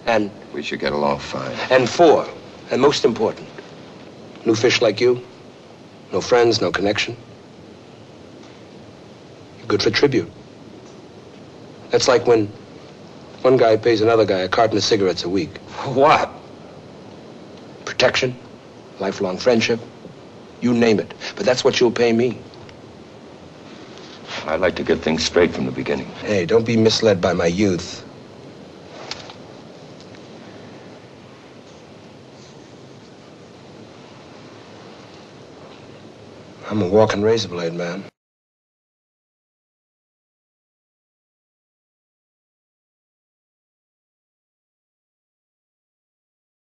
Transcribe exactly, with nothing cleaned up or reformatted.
And? We should get along fine. And four, and most important, new fish like you, no friends, no connection. You're good for tribute. That's like when one guy pays another guy a carton of cigarettes a week. What? Protection, lifelong friendship, you name it. But that's what you'll pay me. I'd like to get things straight from the beginning. Hey, don't be misled by my youth. I'm a walking razor blade, man.